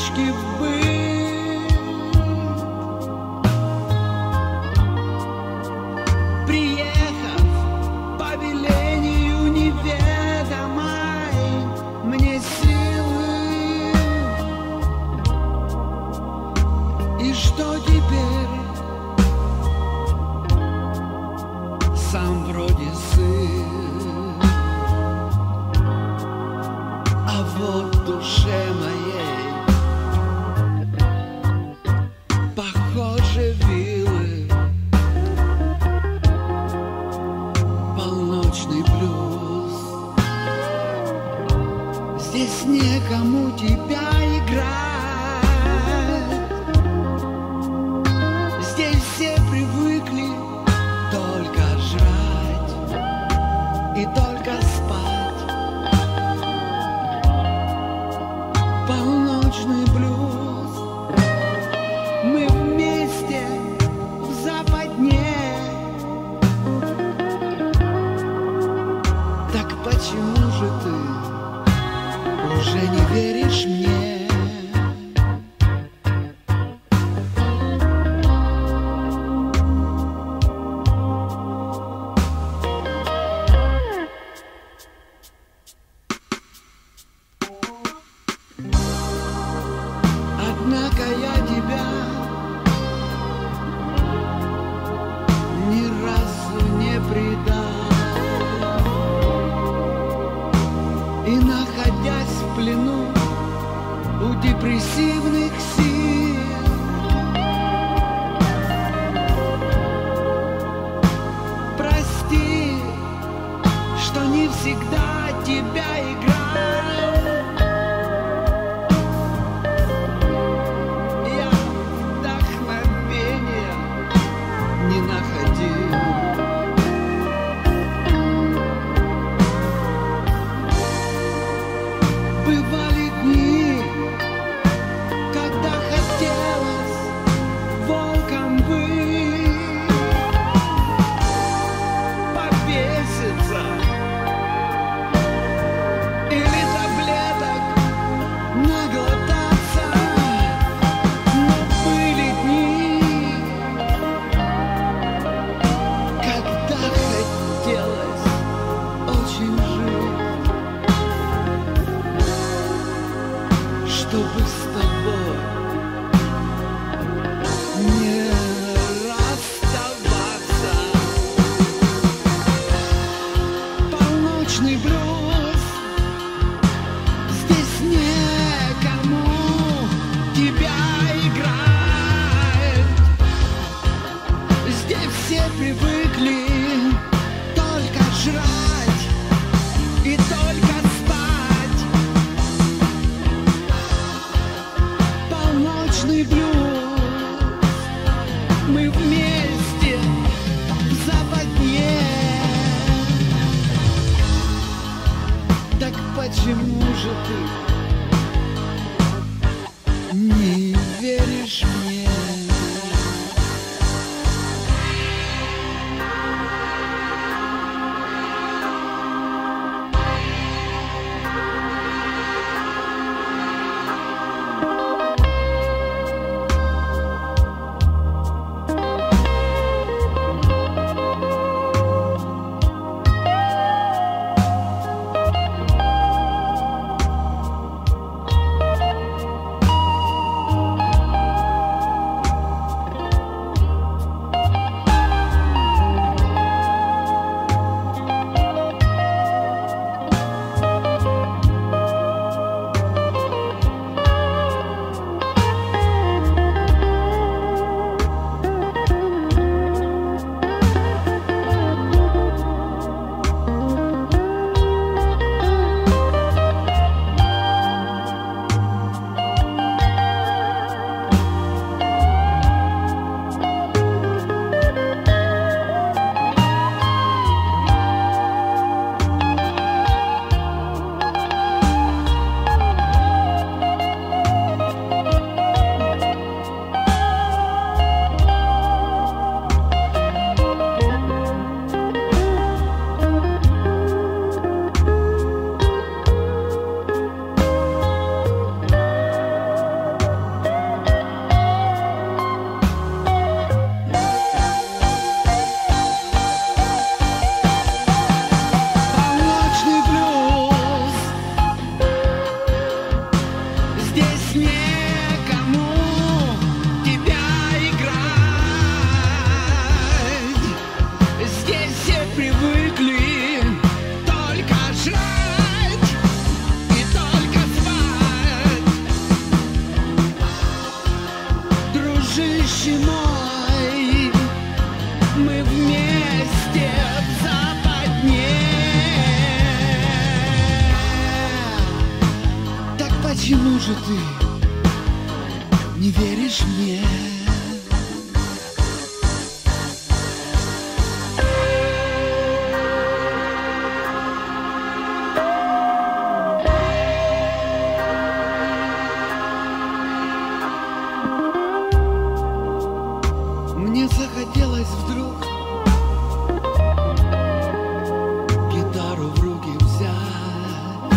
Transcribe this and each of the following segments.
привычки в быт. Приехав по велению неведомой мне силы, и что теперь? Сам вроде сын, а вот в душе моей похоже вилы, полночный блюз. Здесь некому тебя играть, здесь все привыкли только жрать и только спать. Полночный блюз. Мы вместе в западне. Так почему же ты уже не веришь мне? Однако я тебя ни разу не предал, и находясь в плену у депрессивных сил, прости, что не всегда тебя играл. Не находил. Бывали дни, когда хотелось волком быть, повеситься или таблеток наглотаться. Но были дни, когда хотелось очень жить, чтобы с тобой не расставаться. Полночный блюз. Здесь некому тебя играть, здесь все привыкли только жрать и только спать. Полночный блюз. Мы вместе в западне. Так почему же ты не веришь мне? дружище мой, мы вместе в западне. Так почему же ты не веришь мне? Мне захотелось вдруг гитару в руки взять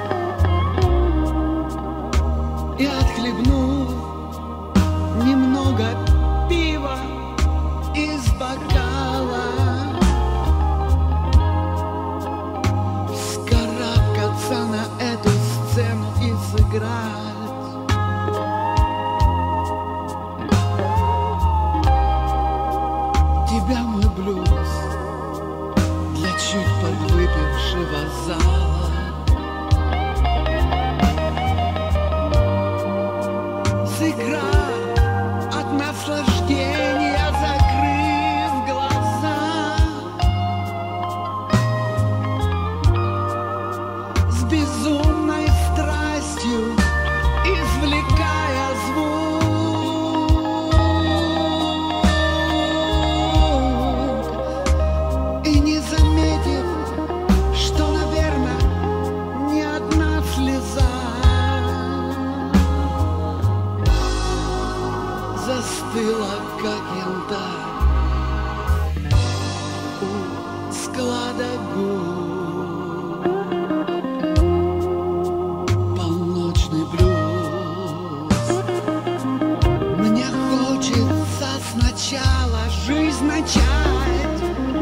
и, отхлебнув немного пива из бокала, вскарабкаться на эту сцену и сыграть. Тебя мой блюз для чуть подвыпившего зала. Сыграв от наслаждения, закрыв глаза, с безумной страстью извлекая звук, и не заметив, что, наверное, ни одна слеза застыла, как янтарь у склада губ. Полночный блюз. Мне хочется сначала жизнь начать,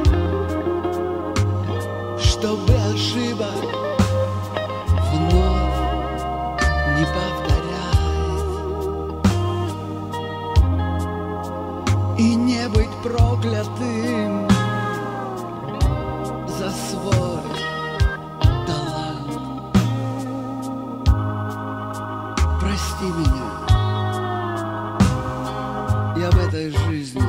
чтобы ошибок вновь не повторять и не быть проклятым за свой талант. Прости меня, я в этой жизни